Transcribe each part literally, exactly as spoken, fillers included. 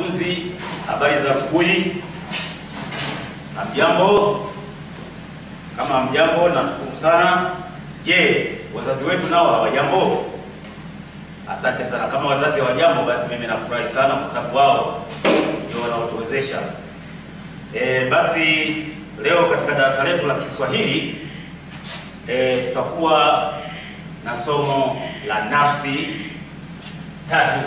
Wanafunzi, habari za asubuhi. Hamjambo? Kama hamjambo, nashukuru sana. Je, wazazi wetu nao hawajambo? Asante sana. Kama wazazi hawajambo, basi mimi nafurahi sana kwa sababu wao ndio wanaotuwezesha. E, basi leo katika darasa letu la Kiswahili e, tutakuwa na somo la nafsi tatu.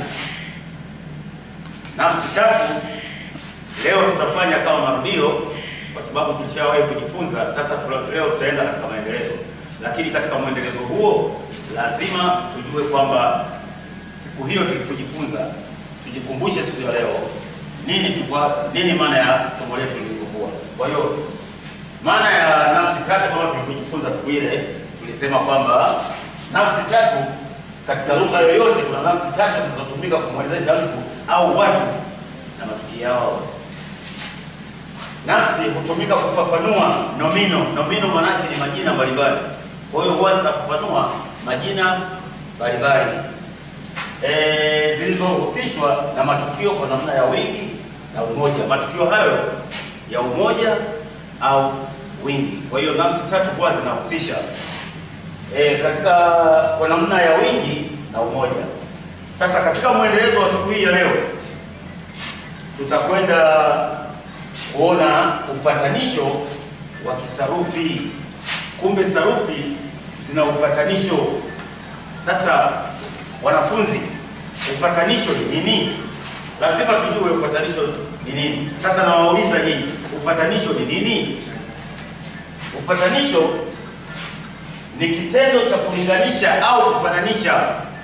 Nafsi tatu leo tutafanya kama marudio kwa sababu tulishawahi kujifunza. Sasa leo tutaenda katika maendelezo, lakini katika maendelezo huo lazima tujue kwamba siku hiyo tulipojifunza, tujikumbushe siku ya leo nini tukwa, nini maana ya somo letu lilikuwa. Kwa hiyo maana ya nafsi tatu kama tulipojifunza siku ile, tulisema kwamba nafsi tatu katika lugha yoyote kuna nafsi tatu zinazotumika kumwelezea mtu au watu na matukio yao. Nafsi hutumika kufafanua nomino. Nomino maana yake ni majina mbalimbali. Kwa hiyo huwa zinafafanua majina mbalimbali eh zilizohusishwa na matukio kwa namna ya wingi na umoja. Matukio hayo ya umoja au wingi. Kwa hiyo nafsi tatu huwa zinahusisha E, katika kwa namna ya wingi na umoja. Sasa katika mwendelezo wa siku hii ya leo tutakwenda kuona upatanisho wa kisarufi. Kumbe sarufi zina upatanisho. Sasa wanafunzi, upatanisho ni nini? Lazima tujue upatanisho ni nini. Sasa nawauliza nyinyi, upatanisho ni nini? Upatanisho ni kitendo cha kulinganisha au kufananisha.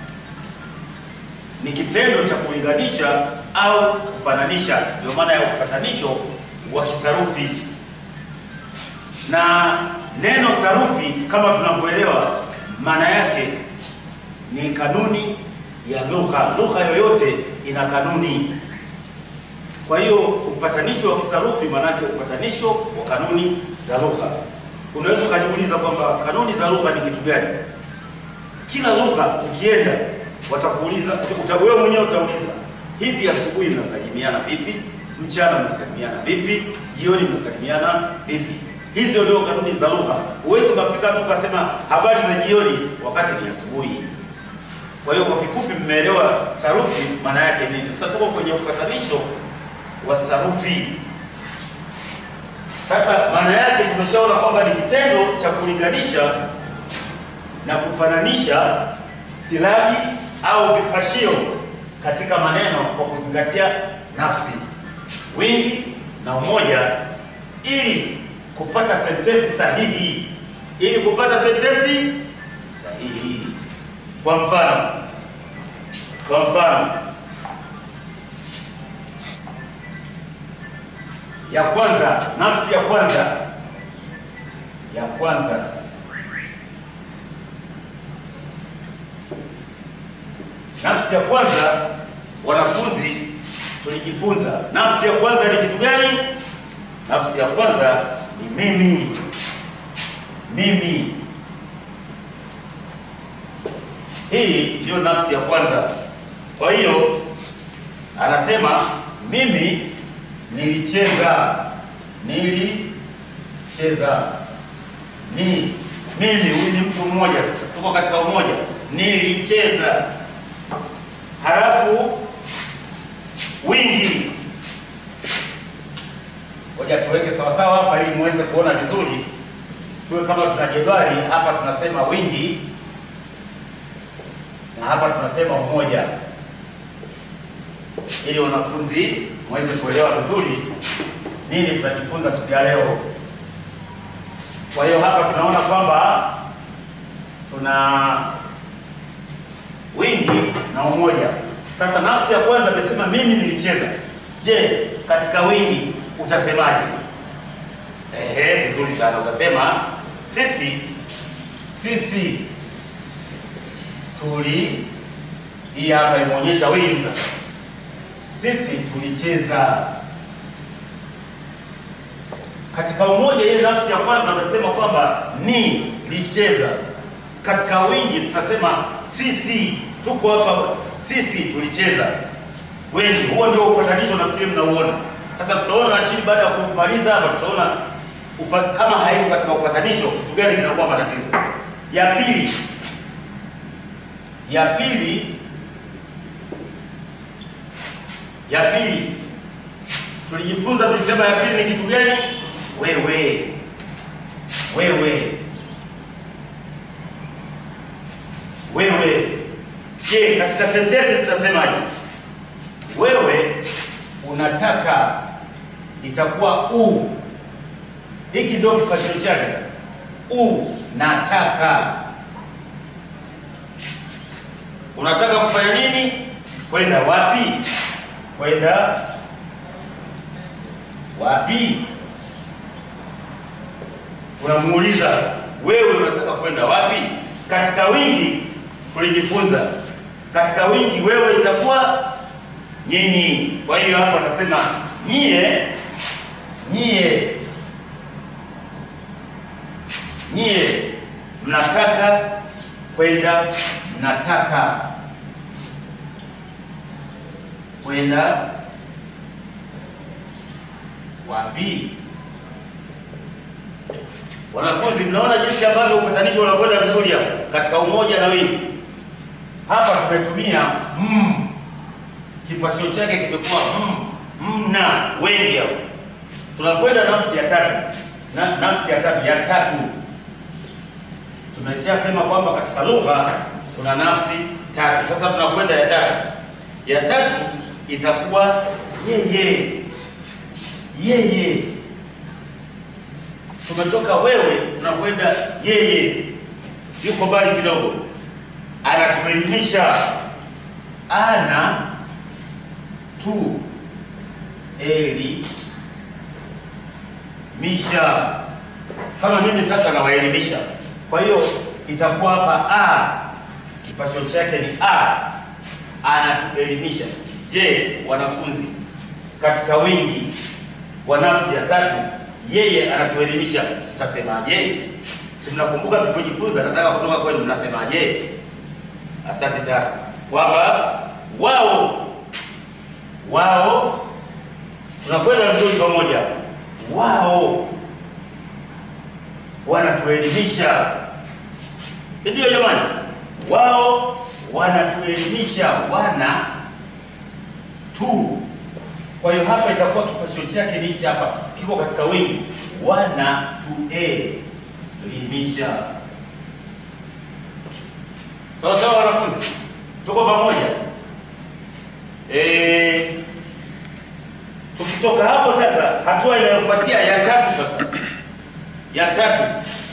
Ni kitendo cha kulinganisha au kufananisha, ndio maana ya upatanisho wa kisarufi. Na neno sarufi kama tunavyoelewa maana yake ni kanuni ya lugha. Lugha yoyote ina kanuni. Kwa hiyo upatanisho wa kisarufi maana yake upatanisho wa kanuni za lugha. Unaweza kujiuliza kwamba kanuni za lugha ni kitu gani? Kila lugha ukienda watakuuliza, wewe mwenyewe utauliza, hivi asubuhi mnasalimiana vipi? Mchana mnasalimiana vipi? Jioni mnasalimiana vipi? Hizo ndio kanuni za lugha. Huwezi kufika tu ukasema habari za jioni wakati ni asubuhi. Kwa hiyo kwa kifupi mmeelewa sarufi maana yake nini. Sasa tuko kwenye upatanisho wa sarufi. Sasa maana yake tumeshaona kwamba ni kitendo cha kulinganisha na kufananisha silabi au vipashio katika maneno kwa kuzingatia nafsi, wingi na umoja ili kupata sentensi sahihi. Ili kupata sentensi sahihi. Kwa mfano, kwa mfano ya kwanza, nafsi ya kwanza, ya kwanza nafsi ya kwanza, wanafunzi tulijifunza nafsi ya kwanza ni kitu gani? Nafsi ya kwanza ni mimi. Mimi, hii ndio nafsi ya kwanza. Kwa hiyo anasema mimi nilicheza, nilicheza. Ni mimi, huyu ni mtu mmoja, tuko katika umoja. Nilicheza. Halafu wingi, ngoja tuweke sawa sawa hapa ili muweze kuona vizuri. Tuwe kama tuna jedwali hapa, tunasema wingi na hapa tunasema umoja, ili wanafunzi muweze kuelewa vizuri nini tunajifunza siku ya leo. Kwa hiyo hapa tunaona kwamba tuna wingi na umoja. Sasa nafsi ya kwanza amesema mimi nilicheza. Je, katika wingi utasemaje? Ehe, vizuri sana. Utasema sisi, sisi tuli. Hii hapa imeonyesha wingi. Sasa sisi tulicheza. Katika umoja, ile nafsi ya kwanza amesema kwamba ni licheza. Katika wingi tunasema sisi tuko hapa, sisi tulicheza. wengi. Huo ndio upatanisho nafikiri mnauona. Sasa tutaona chini baada ya kumaliza hapa tutaona upa, kama haiko katika upatanisho kitu gani kinakuwa matatizo. Ya pili. Ya pili. Ya pili. Tulijifunza tulisema ya pili ni kitu gani? Wewe. Wewe. Wewe. Je, katika sentensi tutasemaje? Wewe unataka itakuwa u. Hiki ndio kifasio chake sasa. U nataka. Unataka kufanya nini? Kwenda wapi? Kwenda wapi? Unamuuliza, wewe unataka kwenda wapi? Katika wingi tulijifunza. Katika wingi wewe itakuwa nyinyi. Kwa hiyo hapo nasema nyie, nyie, nyie mnataka kwenda, mnataka kwenda wapi? Wanafunzi, mnaona jinsi ambavyo upatanisho unakwenda vizuri hapo katika umoja na wingi. Hapa tumetumia mm. Kipasio chake kimekuwa mm, mna wengi hapo. Tunakwenda nafsi ya tatu. Na, nafsi ya tatu ya tatu. Tumeshasema kwamba katika lugha kuna nafsi tatu. Sasa tunakwenda ya tatu. Ya tatu itakuwa yeye. Yeye. Tumetoka wewe tunakwenda yeye. Yuko mbali kidogo. Anatuelimisha. Ana tu eli misha. Kama mimi sasa nawaelimisha. Kwa hiyo itakuwa hapa a. Kipasio chake ni a. Anatuelimisha. Je, wanafunzi, katika wingi wa nafsi ya tatu yeye anatuelimisha, tutasemaje? Si mnakumbuka tulipojifunza? Nataka kutoka kwenu, mnasemaje? Asante sana. Kwamba wao wao tunakwenda vizuri pamoja. Wao wanatuelimisha, si ndio jamani? Wao wanatuelimisha, wana tu. Kwa hiyo hapa itakuwa kipasio chake ni hichi hapa, kiko katika wingi. Wana tuelimisha. Sawa sawa wanafunzi? Tuko pamoja? Eh, tukitoka hapo sasa, hatua inayofuatia ya tatu sasa. Ya tatu